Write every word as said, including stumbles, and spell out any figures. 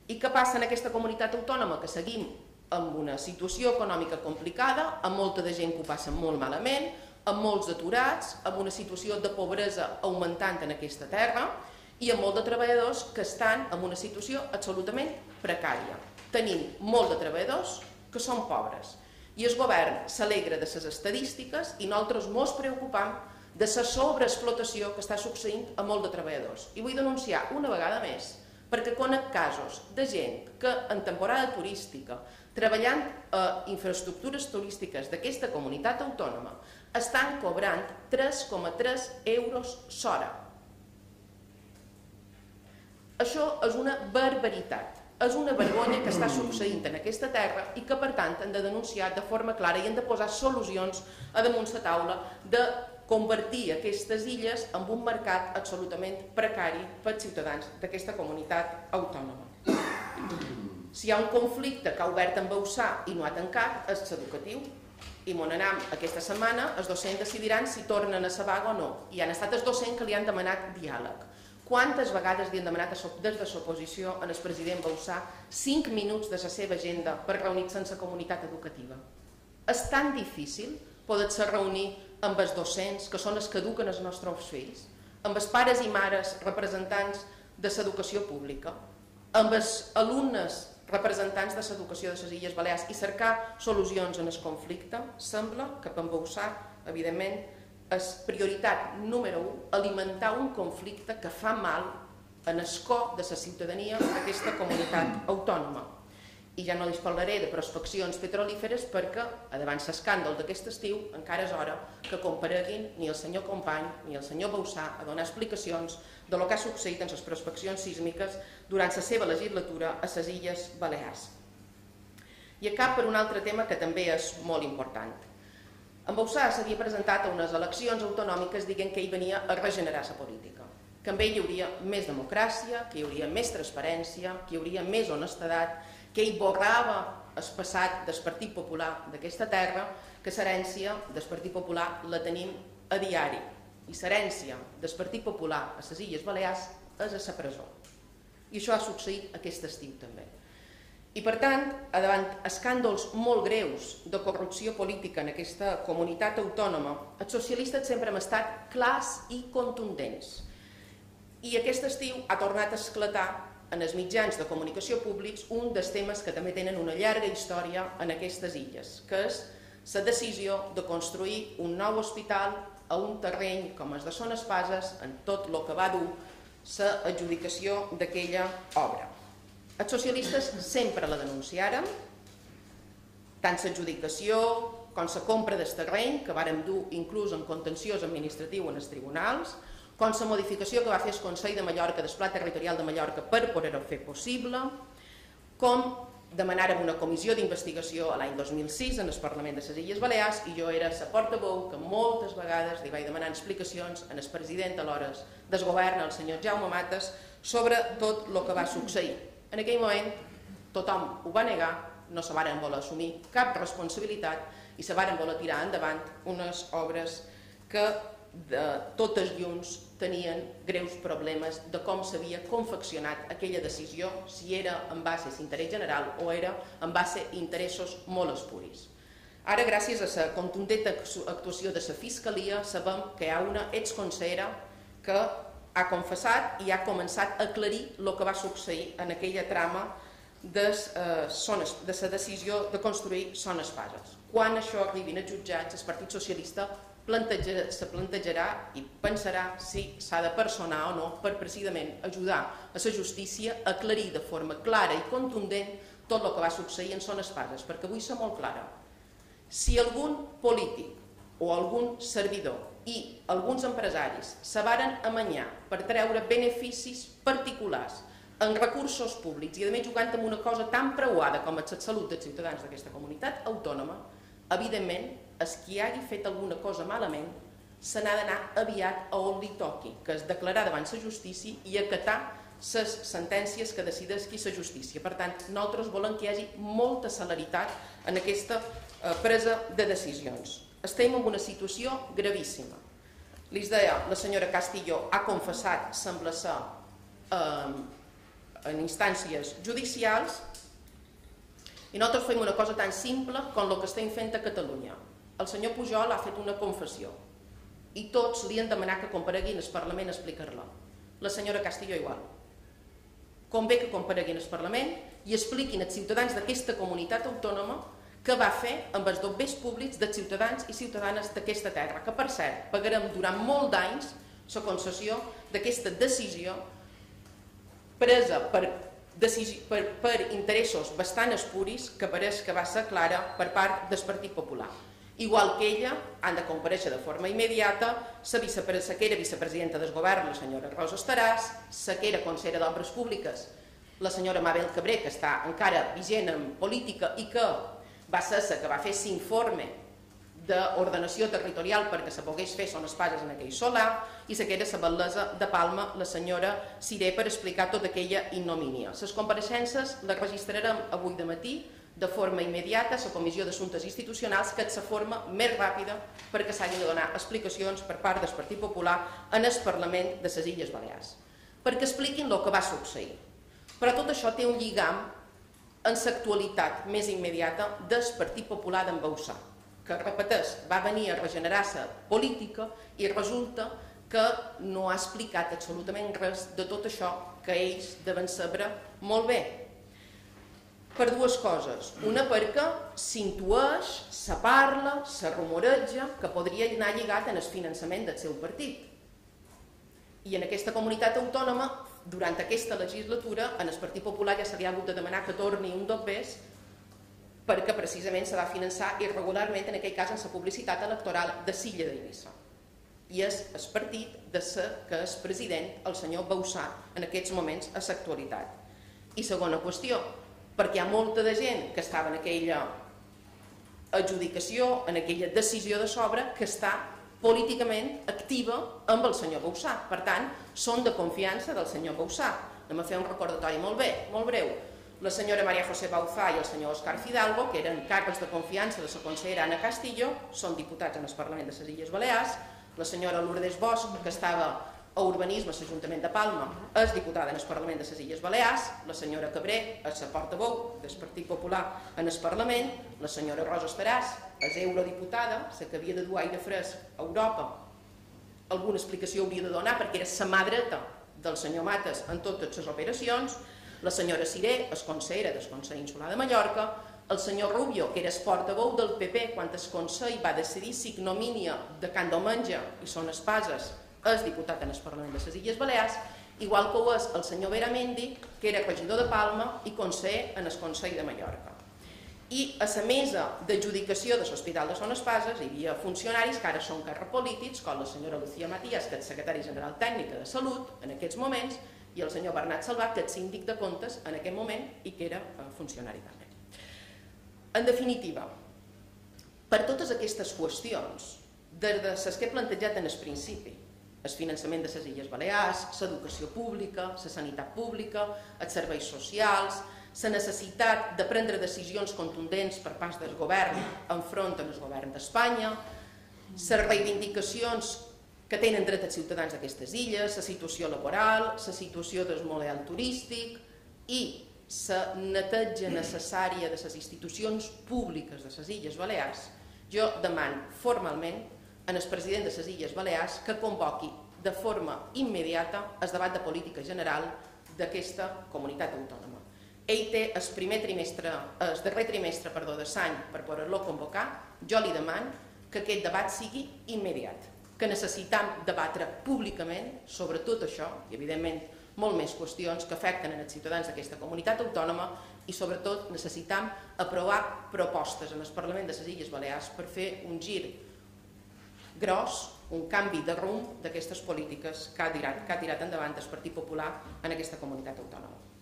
I què passa en aquesta comunitat autònoma? Que seguim amb una situació econòmica complicada, amb molta de gent que ho passa molt malament, amb molts aturats, amb una situació de pobresa augmentant en aquesta terra i amb molts de treballadors que estan en una situació absolutament precària. Tenim molt de treballadors que són pobres i el govern s'alegra de les estadístiques i nosaltres ens preocupam de la sobreexplotació que està succeint a molts de treballadors. I vull denunciar una vegada més perquè conec casos de gent que en temporada turística, treballant a infraestructures turístiques d'aquesta comunitat autònoma, estan cobrant tres coma tres euros l'hora. Això és una barbaritat, és una vergonya que està succeint en aquesta terra i que per tant hem de denunciar de forma clara i hem de posar solucions a damunt la taula de convertir aquestes illes en un mercat absolutament precari pels ciutadans d'aquesta comunitat autònoma. Si hi ha un conflicte que ha obert en Bausà i no ha tancat, és l'educatiu. I on anem aquesta setmana, els docents decidiran si tornen a la vaga o no. I han estat els docents que li han demanat diàleg. Quantes vegades li han demanat des de l'oposició al president Bausà cinc minuts de la seva agenda per reunir-se amb la comunitat educativa? És tan difícil poder-se reunir amb els docents, que són els que eduquen els nostres fills, amb els pares i mares representants de l'educació pública, amb els alumnes representants de l'educació de les Illes Balears i cercar solucions en el conflicte. Sembla que per Bausà, evidentment, és prioritat número u alimentar un conflicte que fa mal en el cor de la ciutadania d'aquesta comunitat autònoma. I ja no els parlaré de prospeccions petrolíferes perquè, davant l'escàndol d'aquest estiu, encara és hora que compareguin ni el senyor Company ni el senyor Bausà a donar explicacions de lo que ha succeït en les prospeccions sísmiques durant la seva legislatura a les Illes Balears. I acabo per un altre tema que també és molt important. En Bausà s'havia presentat a unes eleccions autonòmiques dient que ell venia a regenerar la política, que amb ell hi hauria més democràcia, que hi hauria més transparència, que hi hauria més honestedat, que ell borrava el passat del Partit Popular d'aquesta terra, que l'herència del Partit Popular la tenim a diari. I l'herència del Partit Popular a les Illes Balears és a la presó. I això ha succeït aquest estiu també. I per tant, davant escàndols molt greus de corrupció política en aquesta comunitat autònoma, els socialistes sempre hem estat clars i contundents. I aquest estiu ha tornat a esclatar en els mitjans de comunicació públics un dels temes que també tenen una llarga història en aquestes illes, que és la decisió de construir un nou hospital a un terreny com el de Son Espases, en tot el que va dur l'adjudicació d'aquella obra. Els socialistes sempre la denunciaren, tant l'adjudicació com la compra del terreny, que vàrem dur inclús en contenciós administratiu en els tribunals, com la modificació que va fer el Consell de Mallorca del Pla Territorial de Mallorca per poder-ho fer possible, com demanàrem una comissió d'investigació l'any dos mil sis en el Parlament de les Illes Balears i jo era la portaveu que moltes vegades li vaig demanar explicacions al president alhores del govern, el senyor Jaume Matas, sobre tot el que va succeir. En aquell moment tothom ho va negar, no se varen voler assumir cap responsabilitat i se varen voler tirar endavant unes obres que de totes llums tenien greus problemes de com s'havia confeccionat aquella decisió, si era en base a l'interès general o era en base a interessos molt espuris. Ara, gràcies a la contundent actuació de la Fiscalia, sabem que hi ha una exconsellera que ha confessat i ha començat a aclarir el que va succeir en aquella trama de la decisió de construir Son Espases. Quan això arribi als jutjats, el Partit Socialista se plantejarà i pensarà si s'ha de personar o no per precisament ajudar a la justícia a aclarir de forma clara i contundent tot el que va succeir en Son Espases, perquè vull ser molt clara. Si algun polític o algun servidor i alguns empresaris se varen amanyar per treure beneficis particulars en recursos públics i a més jugant amb una cosa tan preuada com és la salut dels ciutadans d'aquesta comunitat autònoma, evidentment, el qui hagi fet alguna cosa malament se n'ha d'anar aviat a on li toqui, que és declarar davant la justícia i acatar les sentències que decideixi la justícia. Per tant, nosaltres volem que hi hagi molta celeritat en aquesta presa de decisions. Estem en una situació gravíssima. Li deia, la senyora Castillo ha confessat, sembla ser, en instàncies judicials i nosaltres fem una cosa tan simple com el que estem fent a Catalunya. El senyor Pujol ha fet una confessió i tots li han demanat que compareguin al Parlament a explicar-la. La senyora Castillo igual. Convé que compareguin al Parlament i expliquin als ciutadans d'aquesta comunitat autònoma què va fer amb els bombers públics dels ciutadans i ciutadanes d'aquesta terra, que per cert pagarem durant molt d'anys la concessió d'aquesta decisió presa per, decisi, per, per interessos bastant espuris que pareix que va ser clara per part del Partit Popular. Igual que ella, han de comparèixer de forma immediata la, la que era vicepresidenta del govern, la senyora Rosa Estaràs, la que era consellera d'Obres Públiques, la senyora Mabel Cabré, que està encara vigent en política i que va ser la que va fer l'informe d'ordenació territorial perquè se pogués fer son espases en aquell solar, i la que era la batllessa de Palma, la senyora Siré, per explicar tota aquella ignomínia. Les compareixences les registrarem avui de matí de forma immediata a la Comissió d'Assumptes Institucionals, que és la forma més ràpida perquè s'hagin de donar explicacions per part del Partit Popular en el Parlament de les Illes Balears, perquè expliquin el que va succeir. Però tot això té un lligam en l'actualitat més immediata del Partit Popular d'en Bauzá, que, repeteix, va venir a regenerar-se política i resulta que no ha explicat absolutament res de tot això que ells deuen saber molt bé. Per dues coses. Una perquè s'intueix, se parla, se rumoreja que podria anar lligat en el finançament del seu partit. I en aquesta comunitat autònoma, durant aquesta legislatura, en el Partit Popular ja se li ha hagut de demanar que torni un dobbers perquè precisament se va finançar irregularment, en aquell cas, en la publicitat electoral de l'illa d'Eivissa. I és el partit de ser que és president, el senyor Bauzá, en aquests moments, a l'actualitat. I segona qüestió, perquè hi ha molta de gent que estava en aquella adjudicació, en aquella decisió de sobre, que està políticament activa amb el senyor Bauzá. Per tant, són de confiança del senyor Bauzá. Anem a fer un recordatori molt bé, molt breu. La senyora María José Bauzá i el senyor Òscar Fidalgo, que eren càrrecs de confiança de la consellera Ana Castillo, són diputats en el Parlament de les Illes Balears. La senyora Lourdes Bosch, que estava a Urbanisme a l'Ajuntament de Palma, és diputada en el Parlament de les Illes Balears. La senyora Cabré és la portaveu del Partit Popular en el Parlament. La senyora Rosa Estaràs és eurodiputada, la que havia de dur aire fresc a Europa. Alguna explicació hauria de donar perquè era la mà dreta del senyor Mates en totes les operacions. La senyora Siré és consellera del Consell Insular de Mallorca. El senyor Rubio, que era el portaveu del P P quan el Consell va decidir si ignomínia de Can Domenge i Son Espases, és diputat en el Parlament de les Illes Balears, igual que ho és el senyor Beramendi, que era regidor de Palma i conseller en el Consell de Mallorca. I a la mesa d'adjudicació de l'Hospital de Son Espases hi havia funcionaris que ara són càrrecs polítics, com la senyora Lucía Matías, que és secretari general tècnica de Salut en aquests moments, i el senyor Bernat Salvat, que és síndic de comptes en aquest moment i que era funcionari també. En definitiva, per totes aquestes qüestions, des de les que he plantejat en el principi, el finançament de les Illes Balears, l'educació pública, la sanitat pública, els serveis socials, la necessitat de prendre decisions contundents per part del govern enfront al govern d'Espanya, les reivindicacions que tenen dret els ciutadans d'aquestes illes, la situació laboral, la situació del model turístic i la neteja necessària de les institucions públiques de les Illes Balears, jo demano formalment al president de les Illes Balears que convoqui de forma immediata el debat de política general d'aquesta comunitat autònoma. Ell té el primer trimestre, el darrer trimestre perdó, de l'any per poder-lo convocar. Jo li demano que aquest debat sigui immediat, que necessitam debatre públicament sobre tot això i, evidentment, molt més qüestions que afecten els ciutadans d'aquesta comunitat autònoma i, sobretot, necessitam aprovar propostes en el Parlament de les Illes Balears per fer un gir gros, un canvi de rumb d'aquestes polítiques que ha tirat, que ha tirat endavant el Partit Popular en aquesta comunitat autònoma.